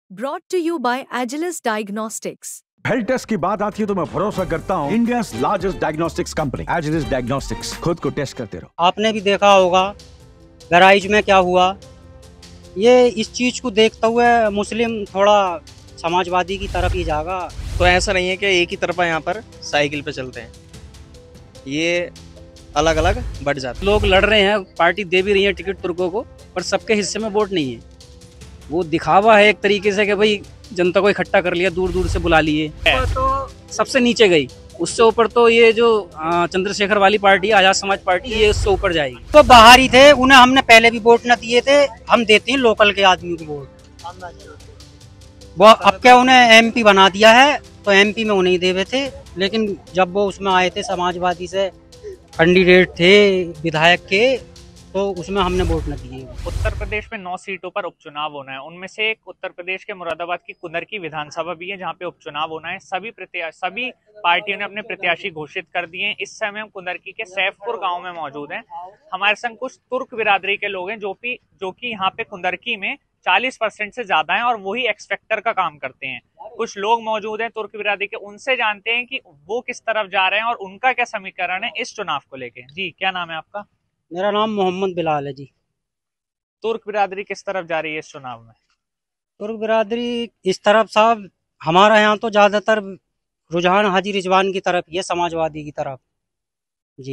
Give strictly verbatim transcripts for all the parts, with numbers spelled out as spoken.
Brought to you by Agilus Diagnostics. Health test की बात आती है तो मैं भरोसा करता हूँ India largest diagnostics company Agilus diagnostics. खुद को टेस्ट करते रहो। आपने भी देखा होगा बहराइच में क्या हुआ। ये इस चीज को देखते हुए मुस्लिम थोड़ा समाजवादी की तरफ ही जाएगा। तो ऐसा नहीं है कि एक ही तरफा यहाँ पर साइकिल पे चलते हैं, ये अलग अलग बढ़ जाते। लोग लड़ रहे हैं, पार्टी दे भी रही है टिकट तुर्कों को, पर सबके हिस्से में वोट नहीं है। वो दिखावा है एक तरीके से कि भाई जनता को इकट्ठा कर लिया, दूर दूर से बुला लिए। तो सबसे नीचे गई, उससे ऊपर तो ये जो चंद्रशेखर वाली पार्टी, आजाद समाज पार्टी, ये उससे ऊपर जाएगी। तो बाहर ही थे, उन्हें हमने पहले भी वोट न दिए थे। हम देते हैं लोकल के आदमी को वोट। वो अब क्या उन्हें एमपी बना दिया है, तो एमपी में उन्हें देवे थे। लेकिन जब वो उसमें आए थे, समाजवादी से कैंडिडेट थे विधायक के, तो उसमें हमने वोट न दिए। उत्तर प्रदेश में नौ सीटों पर उपचुनाव होना है। उनमें से एक उत्तर प्रदेश के मुरादाबाद की कुंदरकी विधानसभा भी है, जहां पे उपचुनाव होना है। सभी प्रत्याशी सभी पार्टियों ने अपने प्रत्याशी घोषित कर दिए हैं। इस समय हम कुंदरकी के सैफपुर गांव में मौजूद हैं। हमारे संग कुछ तुर्क बिरादरी के लोग हैं जो कि जो कि यहाँ पे कुंदरकी में चालीस परसेंट से ज्यादा हैं और वही एक्सपेक्टर का काम करते हैं। कुछ लोग मौजूद हैं तुर्क बिरादरी के, उनसे जानते हैं कि वो किस तरफ जा रहे हैं और उनका क्या समीकरण है इस चुनाव को लेके। जी, क्या नाम है आपका? मेरा नाम मोहम्मद बिलाल है जी। तुर्क बिरादरी किस तरफ जा रही है इस चुनाव में? तुर्क बिरादरी इस तरफ साहब, हमारा यहाँ तो ज्यादातर रुझान हाजी रिजवान की तरफ ही है, समाजवादी की तरफ जी।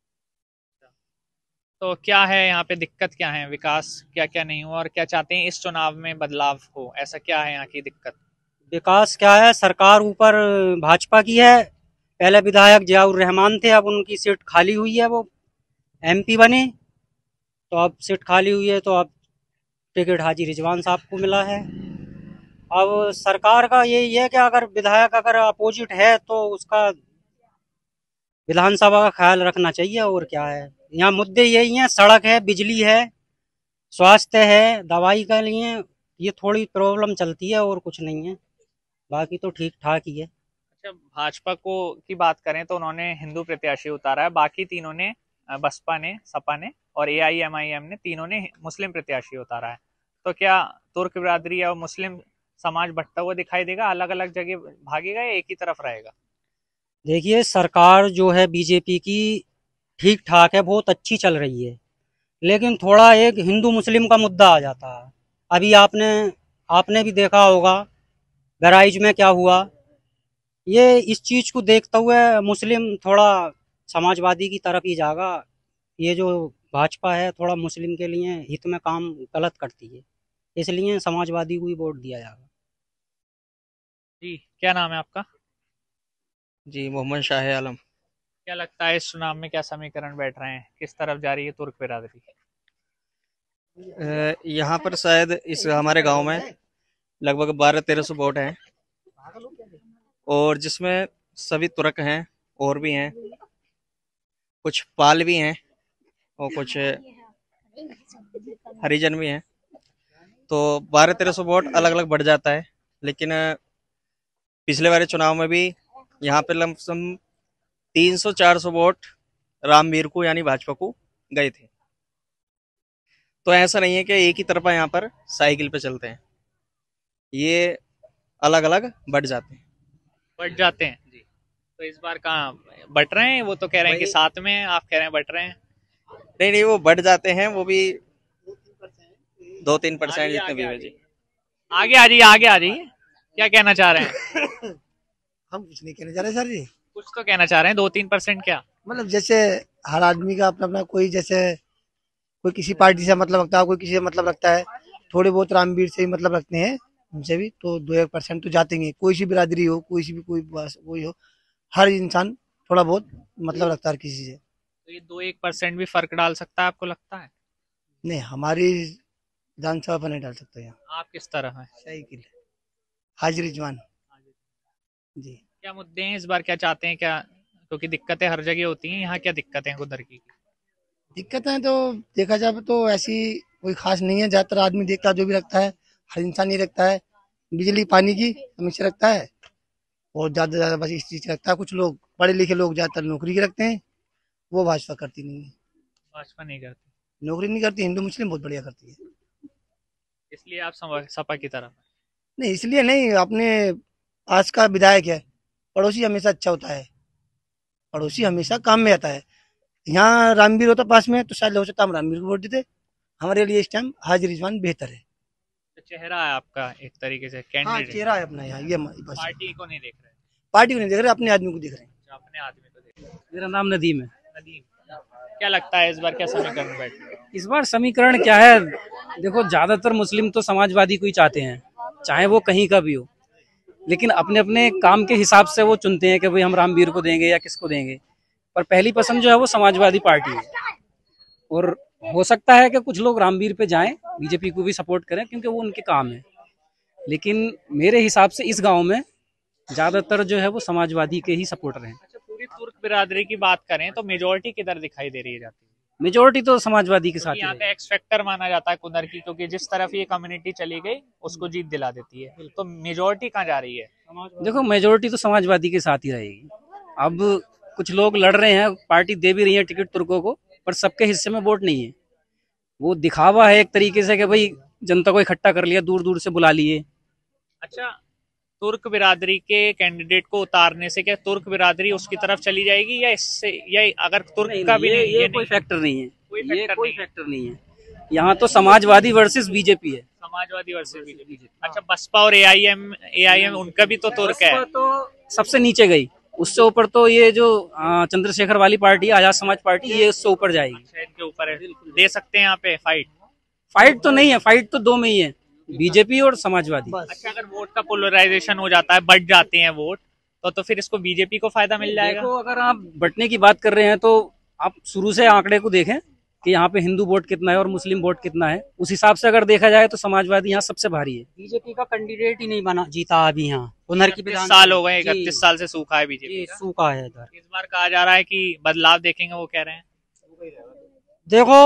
तो क्या है यहाँ पे दिक्कत, क्या है, विकास क्या क्या नहीं हुआ और क्या चाहते हैं इस चुनाव में बदलाव हो? ऐसा क्या है यहाँ की दिक्कत? विकास क्या है, सरकार ऊपर भाजपा की है। पहले विधायक जियाउर रहमान थे, अब उनकी सीट खाली हुई है, वो एमपी बने, तो अब सीट खाली हुई है, तो अब टिकट हाजी रिजवान साहब को मिला है। अब सरकार का यही है कि अगर विधायक अगर अपोजिट है तो उसका विधानसभा का ख्याल रखना चाहिए। और क्या है, यहाँ मुद्दे यही हैं, सड़क है, बिजली है, स्वास्थ्य है, दवाई के लिए ये थोड़ी प्रॉब्लम चलती है और कुछ नहीं है, बाकी तो ठीक ठाक ही है। अच्छा, भाजपा को की बात करें तो उन्होंने हिंदू प्रत्याशी उतारा है, बाकी तीनों ने, बसपा ने, सपा ने और ए आई एम आई एम ने, तीनों ने मुस्लिम प्रत्याशी उतारा है। तो क्या तुर्क बिरादरी और मुस्लिम समाज बंटता हुआ दिखाई देगा, अलग अलग जगह भागेगा या एक ही तरफ रहेगा? देखिए, सरकार जो है बीजेपी की ठीक ठाक है, बहुत अच्छी चल रही है, लेकिन थोड़ा एक हिंदू मुस्लिम का मुद्दा आ जाता है। अभी आपने आपने भी देखा होगा बहराइच में क्या हुआ। ये इस चीज को देखते हुए मुस्लिम थोड़ा समाजवादी की तरफ ही जाएगा। ये जो भाजपा है थोड़ा मुस्लिम के लिए हित में काम गलत करती है, इसलिए समाजवादी को ही वोट दिया जाएगा। जी, क्या नाम है आपका? जी, मोहम्मद शाह आलम। क्या लगता है इस चुनाव में क्या समीकरण बैठ रहे हैं, किस तरफ जा रही है तुर्क बिरादरी? यहाँ पर शायद इस हमारे गांव में लगभग बारह तेरह सौ वोट हैं, और जिसमें सभी तुर्क हैं और भी हैं, कुछ पाल भी हैं और कुछ हरिजन भी हैं। तो बारह तेरह सौ वोट अलग अलग बढ़ जाता है। लेकिन पिछले वाले चुनाव में भी यहाँ पे लमसम तीन सौ चार सौ वोट रामवीर को यानी भाजपा को गए थे। तो ऐसा नहीं है कि एक ही तरफा यहाँ पर साइकिल पे चलते हैं, ये अलग अलग बढ़ जाते हैं बढ़ जाते हैं जी। तो इस बार कहाँ बट रहे हैं? वो तो कह रहे हैं कि साथ में, आप कह रहे हैं बट रहे हैं। नहीं नहीं, वो बढ़ जाते हैं, वो भी दो तीन परसेंट जितने भी है जी। आगे आ जाइए, आगे आ जाइए, क्या कहना चाह रहे हैं? हम कुछ नहीं कहना चाह रहे सर जी। कुछ तो कहना चाह रहे हैं, दो तीन परसेंट क्या मतलब जैसे हर आदमी का अपना अपना, कोई जैसे कोई किसी पार्टी से मतलब रखता है, कोई किसी से मतलब रखता है। थोड़े बहुत रामवीर से ही मतलब रखते हैं, उनसे भी तो दो एक परसेंट तो जाते हैं। कोई सी बिरादरी हो, कोई सी भी कोई कोई हो, हर इंसान थोड़ा बहुत मतलब रखता है किसी से। तो ये दो एक परसेंट भी फर्क डाल सकता है, आपको लगता है? नहीं, हमारी विधानसभा पर नहीं डाल सकते। यहाँ आप किस तरह है? साइकिल हाजिर रिजवान जी। क्या मुद्दे हैं इस बार, क्या चाहते हैं, क्या? क्योंकि दिक्कतें हर जगह होती हैं, यहाँ क्या दिक्कतें हैं कुंदरकी की? दिक्कतें तो देखा जाए तो ऐसी कोई खास नहीं है। ज्यादातर आदमी देखता जो भी रखता है, हर इंसान ही रखता है। बिजली पानी की हमेशा रखता है, और ज्यादा ज्यादा बस इस चीज रखता है। कुछ लोग पढ़े लिखे लोग ज्यादातर नौकरी की रखते हैं, वो भाजपा करती नहीं है। भाजपा नहीं करती, नौकरी नहीं करती। हिंदू मुस्लिम बहुत बढ़िया करती है, इसलिए आप सपा की तरफ है? नहीं इसलिए नहीं, अपने आज का विधायक है, पड़ोसी हमेशा अच्छा होता है, पड़ोसी हमेशा काम में आता है। यहाँ रामवीर होता पास में तो शायद हो सकता हम रामवीर को वोट देते। हमारे लिए इस टाइम हाजी रिजवान बेहतर है। तो चेहरा है आपका एक तरीके से हाँ कैंडिडेट, चेहरा है अपना यहाँ, ये बस पार्टी को नहीं देख रहे, पार्टी को नहीं देख रहे, अपने आदमी को देख रहे हैं। अच्छा, अपने आदमी को देख रहे। मेरा नाम नदीम है। नदीम, क्या लगता है इस बार क्या समीकरण बैठे? इस बार समीकरण क्या है, देखो ज्यादातर मुस्लिम तो समाजवादी को ही चाहते हैं, चाहे वो कहीं का भी हो, लेकिन अपने अपने काम के हिसाब से वो चुनते हैं कि भाई हम रामवीर को देंगे या किसको देंगे। पर पहली पसंद जो है वो समाजवादी पार्टी है, और हो सकता है कि कुछ लोग रामवीर पे जाएं, बीजेपी को भी सपोर्ट करें क्योंकि वो उनके काम है। लेकिन मेरे हिसाब से इस गांव में ज्यादातर जो है वो समाजवादी के ही सपोर्टर हैं। अच्छा, पूरी तुर्क बिरादरी की बात करें तो मेजोरिटी किधर दिखाई दे रही है जाती है? मेजोरिटी तो समाजवादी के साथ ही यहाँ है। का एक्स फैक्टर माना जाता है कुनरकी, क्योंकि जिस तरफ ये कम्युनिटी चली गई उसको जीत दिला देती है। तो मेजोरिटी कहाँ जा रही है? देखो मेजोरिटी तो समाजवादी के साथ ही रहेगी। अब कुछ लोग लड़ रहे हैं, पार्टी दे भी रही है टिकट तुर्कों को, पर सबके हिस्से में वोट नहीं है। वो दिखावा है एक तरीके से कि भाई जनता को इकट्ठा कर लिया, दूर दूर से बुला लिए। अच्छा, तुर्क बिरादरी के कैंडिडेट को उतारने से क्या तुर्क बिरादरी उसकी तरफ चली जाएगी, या इससे, या अगर तुर्क नहीं, का भी ये, नहीं, ये, ये कोई नहीं, फैक्टर नहीं है, कोई ये फैक्टर कोई नहीं है। फैक्टर नहीं है। यहाँ तो समाजवादी वर्सेस बीजेपी है। Samajwadi versus BJP. अच्छा, बसपा और एआईएम, एआईएम उनका भी तो तुर्क है। बसपा तो सबसे नीचे गई, उससे ऊपर तो ये जो आ, चंद्रशेखर वाली पार्टी, आजाद समाज पार्टी, ये उससे ऊपर जाएगी। अच्छा, इनके ऊपर है, दे सकते हैं यहाँ पे फाइट? फाइट तो नहीं है, फाइट तो दो में ही है, बीजेपी और समाजवादी। अच्छा, अगर वोट का पोलराइजेशन हो जाता है, बढ़ जाते हैं वोट, तो तो फिर इसको बीजेपी को फायदा मिल जाएगा। देखो अगर आप बंटने की बात कर रहे हैं तो आप शुरू से आंकड़े को देखें कि यहाँ पे हिंदू वोट कितना है और मुस्लिम वोट कितना है। उस हिसाब से अगर देखा जाए तो समाजवादी यहाँ सबसे भारी है। बीजेपी का कैंडिडेट ही नहीं बना जीता अभी यहाँ पुनर की इकतीस साल हो गए, इकतीस साल से सूखा है बीजेपी का। सूखा है इधर। इस बार कहा जा रहा है कि बदलाव देखेंगे, वो कह रहे हैं। देखो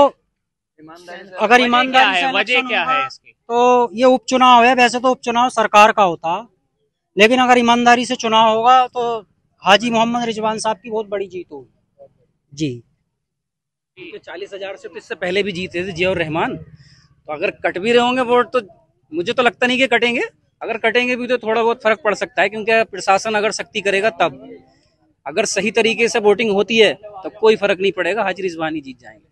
अगर वजह ईमानदारी क्या से है, वजह इलेक्शन क्या होगा है इसकी? तो ये उपचुनाव है, वैसे तो उपचुनाव सरकार का होता, लेकिन अगर ईमानदारी से चुनाव होगा तो हाजी मोहम्मद रिजवान साहब की बहुत बड़ी जीत होगी जी। चालीस हजार से तो इससे पहले भी जीते थे जियाउर रहमान, तो अगर कट भी रहे होंगे वोट तो मुझे तो लगता नहीं कि कटेंगे। अगर कटेंगे भी तो थोड़ा बहुत फर्क पड़ सकता है, क्योंकि प्रशासन अगर सख्ती करेगा तब। अगर सही तरीके से वोटिंग होती है तो कोई फर्क नहीं पड़ेगा, हाजी रिजवान ही जीत जाएंगे।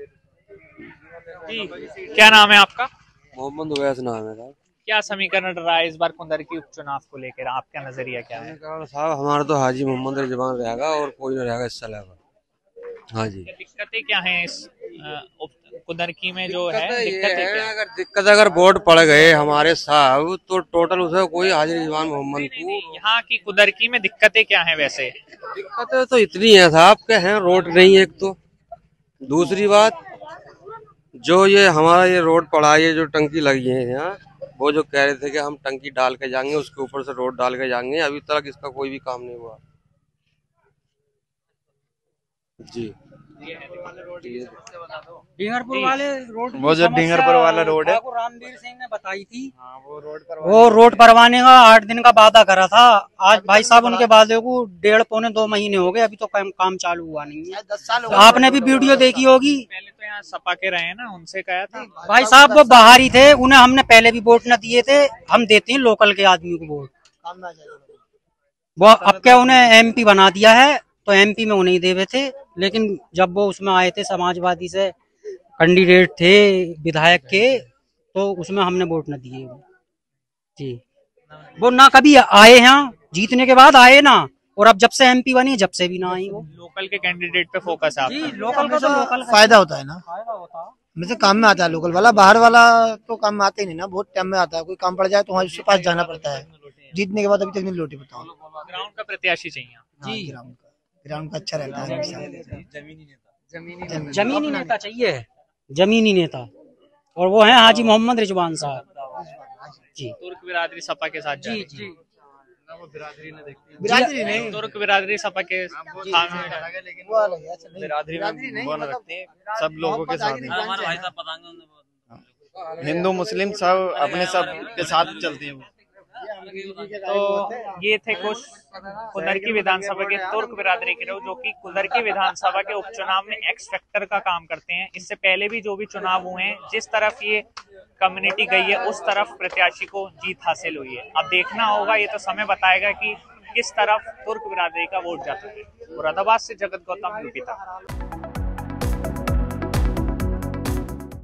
जी, क्या नाम है आपका? मोहम्मद उवैस नाम है साहब। क्या समीकरण रहा है इस बार कुंदरकी उपचुनाव को लेकर, आपका नजरिया क्या है? साहब हमारा तो हाजी मोहम्मद रिजवान रहेगा और कोई नहीं रहेगा इससे अलावा। हाँ जी, दिक्कतें क्या हैं इस अ, उप- कुंदरकी में जो है, दिक्कत ये दिक्कतें है, क्या हैं? अगर दिक्कत अगर वोट पड़ गए हमारे साहब तो टोटल उसे कोई हाजी रिजवान मोहम्मद नहीं, को नहीं, यहाँ की कुंदरकी में दिक्कतें क्या हैं वैसे? दिक्कतें तो इतनी है साहब के हैं, रोड नहीं है एक तो, दूसरी बात जो ये हमारा ये रोड पड़ा, ये जो टंकी लगी है यहाँ, वो जो कह रहे थे कि हम टंकी डाल के जाएंगे, उसके ऊपर से रोड डाल के जाएंगे, अभी तक इसका कोई भी काम नहीं हुआ जी। ढींगरपुर वाले रोड वो जो ढींगरपुर वाला रोड है, ठाकुर रामवीर सिंह ने बताई थी, हाँ, वो रोड पर वो रोड परवाने का आठ दिन का वादा करा था। आज भाई साहब उनके वादे को डेढ़ पौने दो महीने हो गए, अभी तो काम काम चालू हुआ नहीं है। दस साल तो आपने भी वीडियो देखी होगी। पहले तो यहाँ सपा के रहे हैं ना, उनसे कहा था। भाई साहब वो बाहर ही थे, उन्हें हमने पहले भी वोट न दिए थे। हम देते हैं लोकल के आदमी को वोट। वो अब क्या उन्हें एमपी बना दिया है, तो एमपी में उन्हें देवे थे, लेकिन जब वो उसमें आए थे समाजवादी से कैंडिडेट थे विधायक के, तो उसमें हमने वोट न दिए जी। वो ना कभी आए यहाँ, जीतने के बाद आए ना, और अब जब से एमपी बनी जब से भी ना आई वो। लोकल के कैंडिडेट पे फोकस है जी, आपका। लोकल का तो लोकल का फायदा होता है ना, फायदा होता है। वैसे काम में आता है लोकल वाला, बाहर वाला तो काम में आता ही नहीं ना, बहुत टाइम में आता है। कोई काम पड़ जाए तो वहाँ उसके पास जाना पड़ता है, जीतने के बाद अभी तक नहीं लौटे बताओ। ग्राउंड का प्रत्याशी चाहिए। जी, ग्राउंड का ग्राउंड का अच्छा रहता है। जमीनी नेता चाहिए, जमीनी नेता, और वो है हाजी मोहम्मद रिजवान साहब जी। तुर्क बिरादरी सपा के साथ जा जी रही है। जी बिरादरी नहीं, तुर्क बिरादरी सपा के साथ में वो अलग है, अच्छा नहीं। बिरादरी बिरादरी में नहीं, वो मतलब रखते हैं, सब लोगों के साथ हैं। हमारे भाई साहब हिंदू मुस्लिम सब अपने सब के साथ चलते हैं वो। तो ये थे कुछ कुंदरकी विधानसभा के तुर्क बिरादरी के लोग, जो कि कुंदरकी विधानसभा के उपचुनाव में एक्स फैक्टर का काम करते हैं। इससे पहले भी जो भी चुनाव हुए हैं, जिस तरफ ये कम्युनिटी गई है उस तरफ प्रत्याशी को जीत हासिल हुई है। अब देखना होगा, ये तो समय बताएगा कि किस तरफ तुर्क बिरादरी का वोट जाता है। मुरादाबाद से जगत गौतम, यूपी तक।